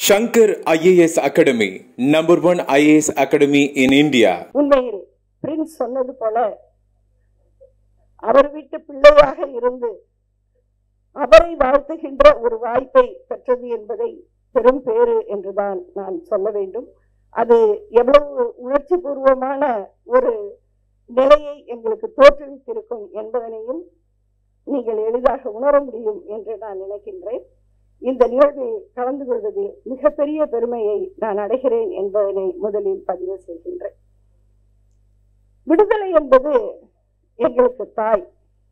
Shankar IAS Academy, #1 IAS Academy in India. உண்மையில் Prince சொன்னது போல அவர் வீட்டு பிள்ளையாக இருந்து அவரை வாழ்த்துகின்ற ஒரு வாய்ப்பை பெற்றது என்பதை பெரும் பேறு என்றுதான் நான் சொல்ல வேண்டும். அது எவ்வளவு உணர்ச்சி பூர்வமான ஒரு நிலையை எங்களுக்கு தோற்றுவித்திருக்கும் என்பதனையும் நீங்கள் எளிதாக உணர முடியும் என்று நான் நினைக்கின்றேன். இந்த நிகழ்வில் கலந்து கொள்வதில் மிகப்பெரிய பெருமையை நான் அடைகிறேன் என்பதனை முதலில் பதிவு செய்கின்றேன். விடுதலை என்பது எங்களுக்கு தாய்.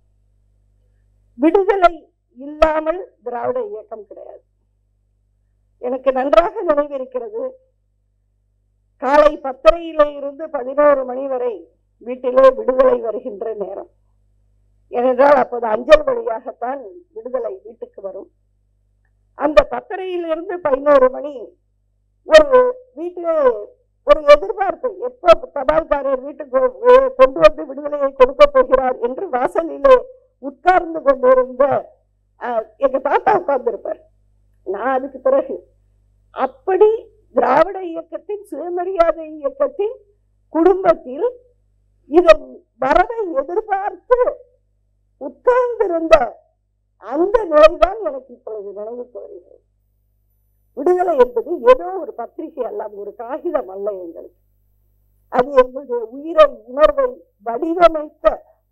விடுதலை இல்லாமல் திராவிட இயக்கம் கிடையாது. எனக்கு நன்றாக நினைவிருக்கிறது, காலை 10:30 இருந்து 11 மணி வரை வீட்டிலே விடுதலை வருகின்ற நேரம். ஏனென்றால் அப்போது அஞ்சல் வழியாகத்தான் விடுதலை வீட்டுக்கு வரும். அந்த 10:30 இருந்து 11 மணி ஒரு வீட்டிலே ஒரு எதிர்பார்ப்பு, எப்போ தபால்காரர் வீட்டுக்கு கொண்டு வந்து விடுதலையை கொடுக்க போகிறார் என்று வாசலிலே உட்கார்ந்து கொண்டிருந்த எங்க தாத்தா உட்கார்ந்திருப்பார். நான் அதுக்கு பிறகு அப்படி திராவிட இயக்கத்தின் சுயமரியாதை இயக்கத்தின் குடும்பத்தில் இதன் வரவை எதிர்பார்த்து உட்கார்ந்திருந்த அந்த நிலைதான் எனக்கு இப்பொழுது நினைவுக்கு வருகிறது. விடுதலை என்பது ஏதோ ஒரு பத்திரிகை அல்ல, ஒரு காகிதம் அல்ல. எங்களுக்கு அது எங்களுடைய உயிரை உணர்வை வடிவமைத்த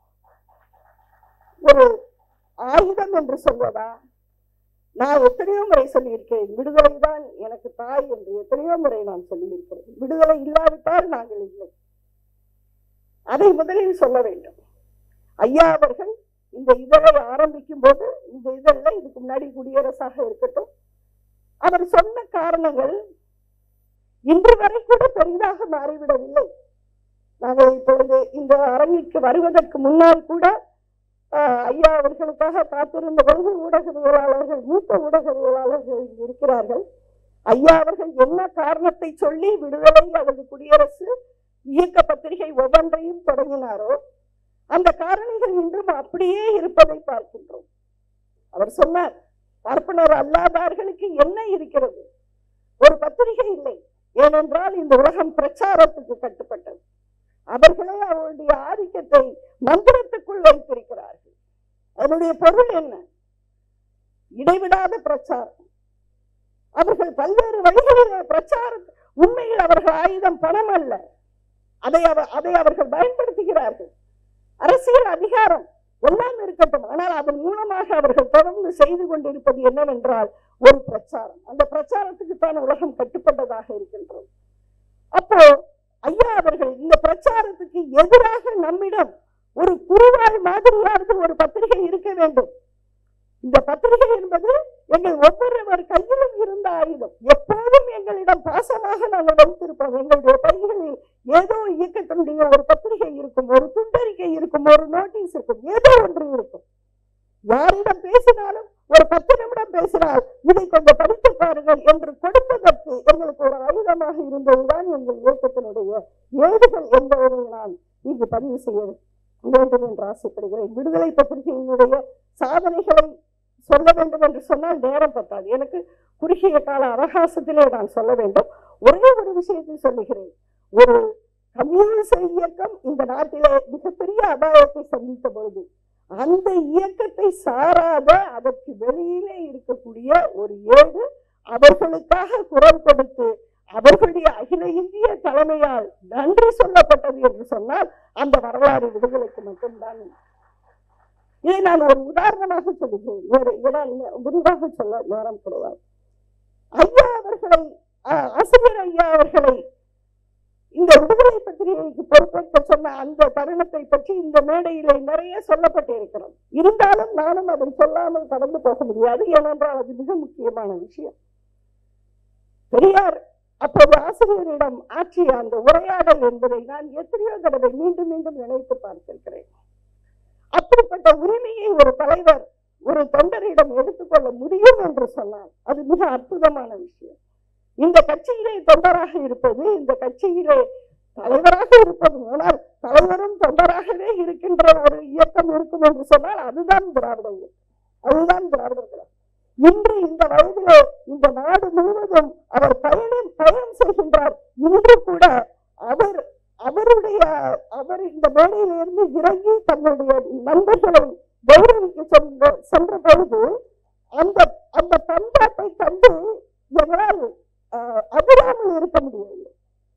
ஒரு ஆயுதம் என்று சொல்வதா? நான் எத்தனையோ முறை சொல்லியிருக்கிறேன், விடுதலை தான் எனக்கு தாய் என்று எத்தனையோ முறை நான் சொல்லியிருக்கிறேன். விடுதலை இல்லாவிட்டால் நாங்கள் இல்லை, அதை முதலில் சொல்ல வேண்டும். ஐயா அவர்கள் இந்த இதழை ஆரம்பிக்கும் போது, இந்த இதழில் இதுக்கு முன்னாடி குடியரசாக இருக்கட்டும், அவர் சொன்ன காரணங்கள் இன்று வரை கூட பெரிதாக மாறிவிடவில்லை. நாங்கள் இப்பொழுது இந்த அரங்கிற்கு வருவதற்கு முன்னால் கூட ஐயா அவர்களுக்காக காத்திருந்த பொழுது ஊடகவியலாளர்கள், மூத்த ஊடகவியலாளர்கள் இருக்கிறார்கள். ஐயா அவர்கள் என்ன காரணத்தை சொல்லி விடுதலை அல்லது குடியரசு இயக்க பத்திரிகை ஒவ்வொன்றையும் தொடங்கினாரோ அந்த காரணிகள் இன்றும் அப்படியே இருப்பதை பார்க்கின்றோம். அவர் சொன்னார், பார்ப்பனர் அல்லாதார்களுக்கு என்ன இருக்கிறது? ஒரு பத்திரிகை இல்லை. ஏனென்றால் இந்த உலகம் பிரச்சாரத்துக்கு கட்டுப்பட்டது. அவர்களே அவருடைய ஆதிக்கத்தை மந்திரத்துக்குள் வைத்திருக்கிறார்கள். அதனுடைய பொருள் என்ன? இடைவிடாத பிரச்சாரம். அவர்கள் பல்வேறு வழிகளிலே பிரச்சாரம். உண்மையில் அவர்கள் ஆயுதம் பணம் அல்ல, அதை அவர்கள் பயன்படுத்துகிறார்கள். அரசியல் அதிகாரம் எல்லாம் இருக்கட்டும், ஆனால் அதன் மூலமாக அவர்கள் தொடர்ந்து செய்து கொண்டிருப்பது என்னவென்றால் ஒரு பிரச்சாரம். அந்த பிரச்சாரத்துக்கு தான் உலகம் கட்டுப்பட்டதாக இருக்கின்றது. அப்போ ஐயா அவர்கள் இந்த பிரச்சாரத்துக்கு எதிராக நம்மிடம் ஒரு குறுவாய் மாதிரியாவது ஒரு பத்திரிகை இருக்க வேண்டும். இந்த பத்திரிகை என்பது எங்கள் ஒவ்வொருவர் கையிலும் இருந்த ஆயுதம். எப்போதும் எங்களிடம் பாசமாக நாங்கள் வைத்திருப்போம். எங்களுடைய பைகளில் ஏதோ இயக்கத்தினுடைய ஒரு பத்திரிகை இருக்கும், ஒரு துண்டறிக்கை இருக்கும், ஒரு நோட்டீஸ் இருக்கும், ஏதோ ஒன்று இருக்கும். யாரிடம் பேசினாலும் ஒரு 10 நிமிடம் பேசினால் இதை கொஞ்சம் படித்து பாருங்கள் என்று கொடுப்பதற்கு எங்களுக்கு ஒரு ஆயுதமாக இருந்ததுதான் எங்கள் இயக்கத்தினுடைய ஏடுகள் என்பதை நான் இங்கு பதிவு செய்ய வேண்டும் என்று ஆசைப்படுகிறேன். விடுதலை பத்திரிகையினுடைய சாதனைகளை சொல்ல வேண்டும் என்று சொன்னால் நேரம் பத்தாது. எனக்கு குறுகிய கால அவகாசத்திலே நான் சொல்ல வேண்டும். ஒரே ஒரு விஷயத்தை சொல்லுகிறேன். ஒரு கம்யூனிச இயக்கம் இந்த நாட்டிலே மிகப்பெரிய அபாயத்தை சந்தித்த பொழுது அந்த இயக்கத்தை சாராத அதற்கு வெளியிலே இருக்கக்கூடிய ஒரு ஏடு அவர்களுக்காக குரல் கொடுத்து அவர்களுடைய அகில இந்திய தலைமையால் நன்றி சொல்லப்பட்டது என்று சொன்னால் அந்த வரலாறு விடுதலைக்கு மட்டும்தான். இதை நான் ஒரு உதாரணமாக சொல்லுகிறேன், விரிவாக சொல்ல நேரம் கிடையாது. ஐயா அவர்களை, ஆசிரியர் ஐயா அவர்களை இந்த விடுதலை பத்திரிகைக்கு பொறுப்பேற்க சொன்ன அந்த தருணத்தை பற்றி இந்த மேடையிலே நிறைய சொல்லப்பட்டு இருக்கிறது. இருந்தாலும் நானும் அதை சொல்லாமல் கடந்து போக முடியாது, ஏனென்றால் அது மிக முக்கியமான விஷயம். பெரியார் அப்போது ஆசிரியரிடம் ஆற்றிய அந்த உரையாடல் என்பதை நான் எத்தனையோ தடவை மீண்டும் மீண்டும் நினைத்து பார்த்திருக்கிறேன். அப்படிப்பட்ட உரிமையை ஒரு தலைவர் ஒரு தொண்டரிடம் எடுத்துக்கொள்ள முடியும் என்று சொன்னால் அது மிக அற்புதமான விஷயம். இந்த கட்சியிலே தொண்டராக இருப்பது, இந்த கட்சியிலே தலைவராக இருப்பது, ஆனால் தலைவரும் தொண்டராகவே இருக்கின்ற ஒரு இயக்கம் இருக்கும் என்று சொன்னால் அதுதான் திராவிட இயக்கம், அதுதான் திராவிட கழகம். இன்று இந்த வயதிலே இந்த நாடு முழுவதும் அவர் பயணம் செய்கின்றார். இன்று கூட அவர் இந்த மேடையிலிருந்து இறங்கி தன்னுடைய நண்பர்களை கௌரவிக்க சென்ற பொழுது அந்த பண்பாட்டை கண்டு என்னால் அதிராமல் இருக்க முடியவில்லை.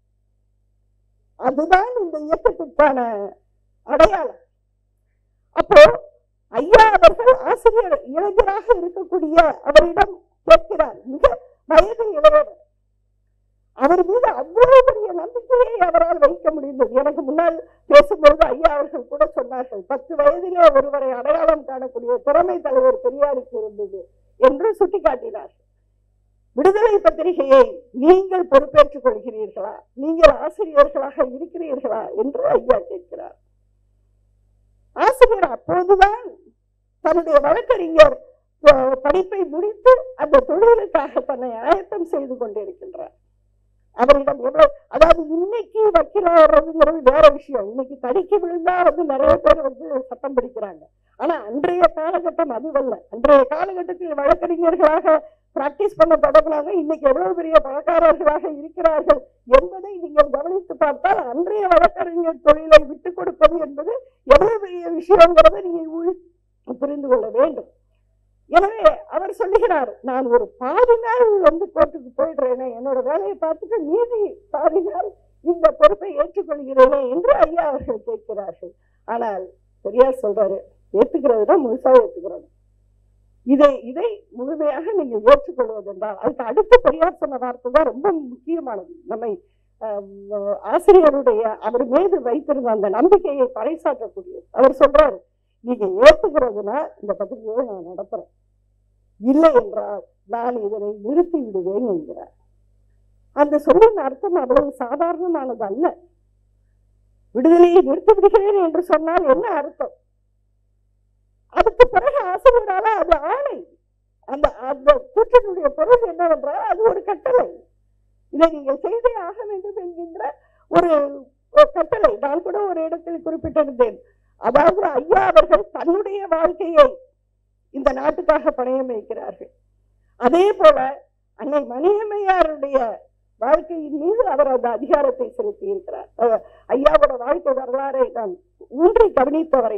அதுதான் இந்த இயக்கத்திற்கான அடையாளம். அப்போ ஐயா அவர்கள் ஆசிரியர் இளைஞராக இருக்கக்கூடிய அவரிடம் கேட்கிறார். மிக வயது இளையவர். அவர் மீது அவ்வளவு பெரிய நம்பிக்கையை அவரால் வைக்க முடிந்தது. எனக்கு முன்னால் பேசும்போது ஐயா அவர்கள் கூட சொன்னார்கள், 10 வயதிலே ஒருவரை அடையாளம் காணக்கூடிய திறமை தலைவர் பெரியாருக்கு இருந்தது என்று சுட்டிக்காட்டினார். விடுதலை பத்திரிகையை நீங்கள் பொறுப்பேற்றுக் கொள்கிறீர்களா, நீங்கள் ஆசிரியர்களாக இருக்கிறீர்களா என்று ஐயா கேட்கிறார். ஆசிரியர் அப்போதுதான் தன்னுடைய வழக்கறிஞர் படிப்பை முடித்து அந்த தொழிலுக்காக தன்னை ஆயத்தம் செய்து கொண்டிருக்கின்றார். அவரிடம் எவ்வளவு, அதாவது இன்னைக்கு வக்கீலாகிறதுங்கிறது வேற விஷயம். இன்னைக்கு தடிக்கு விழுந்தா நிறைய பேர் சட்டம் படிக்கிறாங்க. ஆனா அன்றைய காலகட்டம் அதுவல்ல. அன்றைய காலகட்டத்தில் வழக்கறிஞர்களாக பிராக்டிஸ் பண்ண தொடங்கினாங்க. இன்னைக்கு எவ்வளவு பெரிய பணக்காரர்களாக இருக்கிறார்கள் என்பதை நீங்கள் கவனித்து பார்த்தால் அன்றைய வழக்கறிஞர் தொழிலை விட்டுக் கொடுப்பது என்பது எவ்வளவு பெரிய விஷயங்கிறத நீங்கள் புரிந்து கொள்ள வேண்டும். எனவே அவர் சொல்லுகிறார், நான் ஒரு பாதி நாள் கோர்ட்டுக்கு போயிடுறேனே, என்னோட வேலையை பார்த்துட்டு மீதி பாதி நாள் இந்த பொறுப்பை ஏற்றுக்கொள்கிறேனே என்று ஐயா அவர்கள் கேட்கிறார்கள். ஆனால் பெரியார் சொல்றாரு, ஏற்றுக்கிறதுனா முழுசா ஏற்றுக்கிறது. இதை முழுமையாக நீங்கள் ஏற்றுக்கொள்வதென்றால் அதுக்கு அடுத்த பெரியார் சொன்ன வார்த்தை தான் ரொம்ப முக்கியமானது. நம்மை ஆசிரியருடைய அவர் மீது வைத்திருந்த அந்த நம்பிக்கையை பறைசாற்றக்கூடியது. அவர் சொல்றாரு, நீங்க ஏற்றுக்கிறதுனா இந்த பத்திரிகையை நான் நடத்துறேன், இல்லை என்றால் நான் இதனை நிறுத்தி விடுவேன் என்கிறார். அந்த சொல்லின் அர்த்தம் அவ்வளவு சாதாரணமானது அல்ல. விடுதலையை நிறுத்தி விடுகிறேன் என்று சொன்னால் என்ன அர்த்தம்? அதுக்கு பிறகு ஆசிரியரால அது ஆணை. அந்த கூற்றினுடைய பொருள் என்னவென்றால் அது ஒரு கட்டளை. இதை நீங்கள் செய்தே ஆக வேண்டும் என்கின்ற ஒரு கட்டளை. நான் கூட ஒரு இடத்தில் குறிப்பிட்டிருந்தேன். அதாவது ஐயா அவர்கள் தன்னுடைய வாழ்க்கையை இந்த நாட்டுக்காக பணயம் வைக்கிறார்கள். அதே போல அன்னை மணியம்மையாருடைய வாழ்க்கையின் மீது அவர் அந்த அதிகாரத்தை செலுத்தி இருக்கிறார். ஐயாவோட வாழ்க்கை வரலாறை நான் ஊன்றி கவனித்தவரை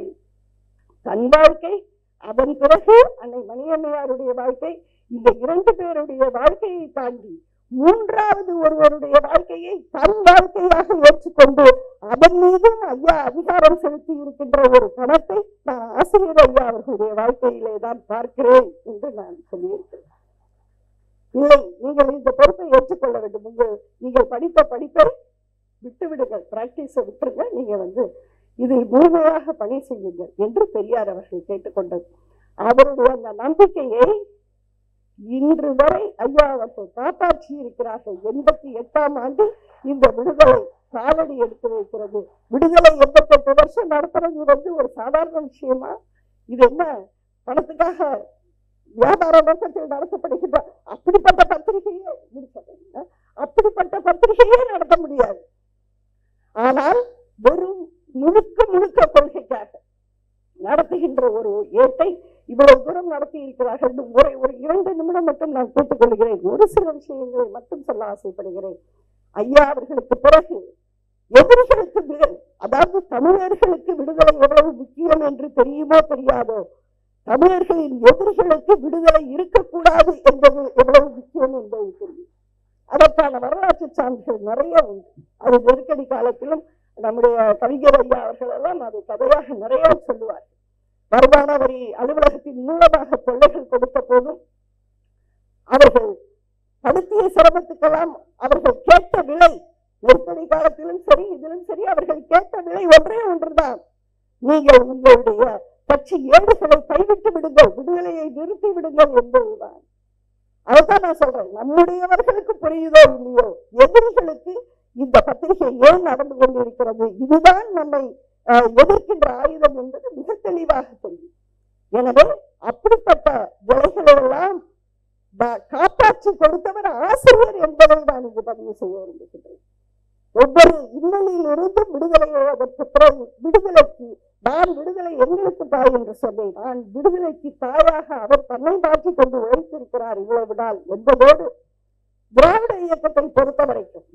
தன் வாழ்க்கை, அதன் பிறகு அன்னை மணியம்மையாருடைய வாழ்க்கை, இந்த 2 பேருடைய வாழ்க்கையை தாண்டி 3வது ஒருவருடைய வாழ்க்கையை தன் வாழ்க்கையாக ஏற்றுக்கொண்டு அதன் மீதும் ஐயா அதிகாரம் செலுத்தி இருக்கின்ற ஒரு பணத்தை நான் ஆசிரியர் ஐயா அவர்களுடைய வாழ்க்கையிலே தான் பார்க்கிறேன் என்று நான் சொல்லியிருக்கிறேன். இல்லை, நீங்கள் இந்த பொறுப்பை ஏற்றுக்கொள்ள வேண்டும். நீங்கள் படித்த படிப்பை விட்டுவிடுங்கள், பிராக்டிஸை விட்டுருங்க, நீங்க இதில் முழுமையாக பணி செய்யுங்கள் என்று பெரியார் அவர்கள் கேட்டுக்கொண்டது. அவருடைய அந்த நம்பிக்கையை இன்று வரை ஐயா அவர்கள் காப்பாற்றி இருக்கிறார்கள். 88ஆம் ஆண்டு இந்த விடுதலை காலடி எடுத்து வைக்கிறது. விடுதலை 88 வருஷம் நடத்துறது ஒரு சாதாரண விஷயமா? இது என்ன பணத்துக்காக வியாபார நோக்கத்தில் நடத்தப்படுகின்ற அப்படிப்பட்ட பத்திரிகையே அப்படிப்பட்ட பத்திரிகையே நடத்த முடியாது. ஆனால் வெறும் முழுக்க கொள்கைக்காக நடத்துகின்ற ஒரு ஏட்டை இவ்வளவு தூரம் நடத்தி இருக்கிறார்கள். ஒரு 2 நிமிடம் மட்டும் நான் கேட்டுக்கொள்கிறேன். ஒரு சில விஷயங்களை மட்டும் சொல்ல ஆசைப்படுகிறேன். ஐயா அவர்களுக்கு பிறகு எதிரிகளுக்கு, அதாவது தமிழர்களுக்கு விடுதலை எவ்வளவு முக்கியம் என்று தெரியுமோ தெரியாதோ, தமிழர்களின் எதிரிகளுக்கு விடுதலை இருக்கக்கூடாது என்பது எவ்வளவு முக்கியம் என்பது தெரியும். அதற்கான வரலாற்று சான்றுகள் நிறைய உண்டு. அது நெருக்கடி காலத்திலும் நம்முடைய கவிஞர் ஐயா அவர்கள் எல்லாம் அதை கதையாக நிறைய சொல்லுவார். வருமான வரி அலுவலகத்தின் மூலமாக தொல்லைகள் கொடுத்த போதும் அவர்கள் படுத்திய சிரமத்துக்கெல்லாம் அவர்கள் கேட்ட விலை, நெருக்கடி காலத்திலும் சரி இதிலும் சரி, அவர்கள் கேட்ட விலை ஒன்றே ஒன்றுதான், நீங்கள் உங்களுடைய கட்சி ஏடுகளை கைவிட்டு விடுங்கள், விடுதலையை நிறுத்தி விடுங்கள் என்பதுதான். அதைத்தான் நான் சொல்றேன். நம்முடையவர்களுக்கு புரியுதோ இல்லையோ, எதிரிகளுக்கு இந்த பத்திரிகை ஏன் நடந்து கொண்டிருக்கிறது, இதுதான் நம்மை எதிர்க்கின்ற ஆயுதம் என்பது மிக தெளிவாக தெரியும். எனவே அப்படிப்பட்ட விலைகளை எல்லாம் காப்பாற்றி கொடுத்தவர் ஆசிரியர் என்பதை நான் இங்கு பதிவு செய்ய விரும்புகின்றேன். ஒவ்வொரு இன்னலில் இருந்து விடுதலையை அதற்கு பிறகு விடுதலைக்கு நான் விடுதலை எங்களுக்கு தாய் என்று சொன்னேன். நான் விடுதலைக்கு தாயாக அவர் தன்னை மாற்றிக் கொண்டு உழைத்திருக்கிறார் இவ்வளவு நாள் என்பதோடு திராவிட இயக்கத்தை பொறுத்த வரைக்கும்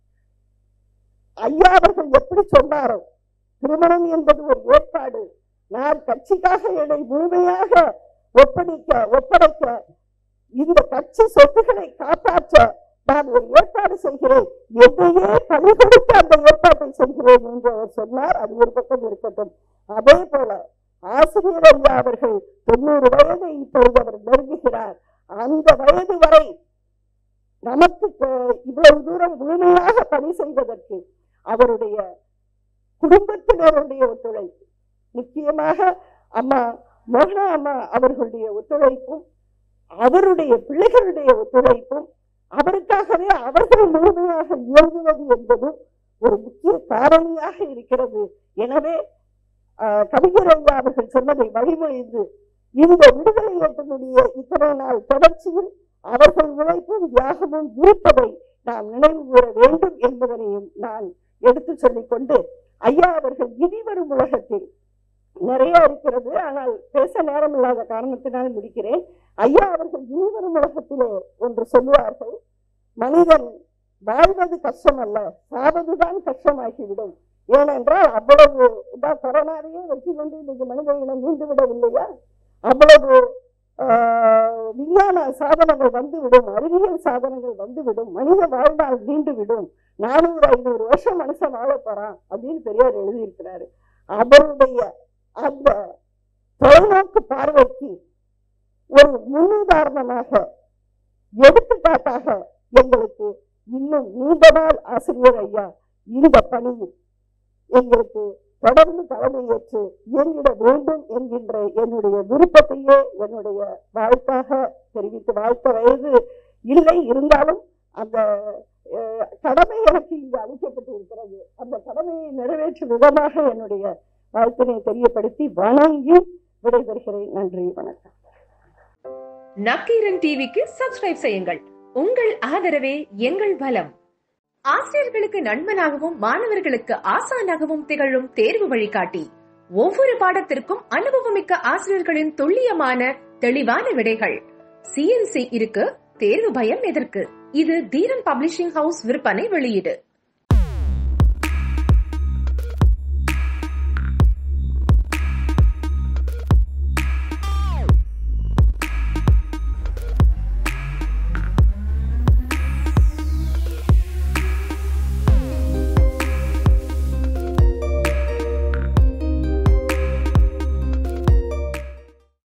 ஐயா அவர்கள் எப்படி சொன்னாரோ, திருமணம் என்பது ஒரு ஏற்பாடு, நான் கட்சிக்காக என்னை முழுமையாக ஒப்படைக்க இந்த கட்சி சொத்துக்களை காப்பாற்ற நான் ஒரு ஏற்பாடு செய்கிறேன், என்னையே பணி கொடுத்து அந்த ஏற்பாட்டை செய்கிறேன் என்று அவர் சொன்னார். அது ஒரு பக்கம் இருக்கட்டும். அதே போல ஆசிரியர் ஐயா அவர்கள் 90 வயதை இப்பொழுது அவர் நெருங்குகிறார். அந்த வயது வரை நமக்கு இவ்வளவு தூரம் முழுமையாக பணி செய்வதற்கு அவருடைய குடும்பத்தினருடைய ஒத்துழைப்பு, முக்கியமாக அம்மா மோகனா அம்மா அவர்களுடைய ஒத்துழைப்பும் அவருடைய பிள்ளைகளுடைய ஒத்துழைப்பும் அவருக்காகவே அவர்கள் முழுமையாக இயங்குவது என்பதும் ஒரு முக்கிய காரணியாக இருக்கிறது. எனவே கவிஞர் ஐயா அவர்கள் சொன்னதை வழிமொழிந்து இந்த விடுதலை இயக்கத்தினுடைய இத்தனை நாள் தொடர்ச்சியில் அவர்கள் உழைப்பும் தியாகமும் இருப்பதை நாம் நினைவு கூற வேண்டும் என்பதனையும் நான் எடுத்து சொல்லிக் கொண்டு, ஐயா அவர்கள் இனிவரும் உலகத்தில் நிறைய இருக்கிறது, ஆனால் பேச நேரம் இல்லாத காரணத்தினால் முடிக்கிறேன். ஐயா அவர்கள் இனிவரும் உலகத்திலே ஒன்று சொல்லுவார்கள், மனிதன் வாழ்வது கஷ்டம் அல்ல, சாவதுதான் கஷ்டமாகிவிடும். ஏனென்றால் அவ்வளவு கொரோனாவையே வெற்றி கொண்டு இன்னைக்கு மனித இனம் மீண்டு விடவில்லையா, அவ்வளவு விஞ்ஞான சாதனங்கள் வந்துவிடும், அறிவியல் சாதனங்கள் வந்துவிடும், மனித வாழ்நாள் நீண்டு விடும், 400-500 வருஷம் மனுஷன் வாழ போறான் அப்படின்னு பெரியார் எழுதியிருக்கிறாரு. அவருடைய அந்த தொலைநோக்கு பார்வைக்கு ஒரு முன்னுதாரணமாக எடுத்துக்காட்டாக எங்களுக்கு இன்னும் நீண்ட நாள் ஆசிரியர் ஐயா இந்த பணியில் எங்களுக்கு தொடர்ந்து தலைமையேற்று இயங்கிட வேண்டும் என்கின்ற என்னுடைய விருப்பத்தையே என்னுடைய வாழ்த்தாக தெரிவித்து, வாழ்த்த வயது இல்லை இருந்தாலும் அந்த கடமை எனக்கு இங்கு அளிக்கப்பட்டு இருக்கிறது, அந்த கடமையை நிறைவேற்றும் விதமாக என்னுடைய வாழ்த்தினை தெரியப்படுத்தி வணங்கி விடைபெறுகிறேன். நன்றி, வணக்கம். நக்கீரன் டிவிக்கு சப்ஸ்கிரைப் செய்யுங்கள். உங்கள் ஆதரவே எங்கள் பலம். ஆசிரியர்களுக்கு நண்பனாகவும் மாணவர்களுக்கு ஆசானாகவும் திகழும் தேர்வு வழிகாட்டி. ஒவ்வொரு பாடத்திற்கும் அனுபவமிக்க ஆசிரியர்களின் துல்லியமான தெளிவான விடைகள். CNC இருக்கு, தேர்வு பயம் எதற்கு? இது தீரன் பப்ளிஷிங் ஹவுஸ் விற்பனை வெளியீடு.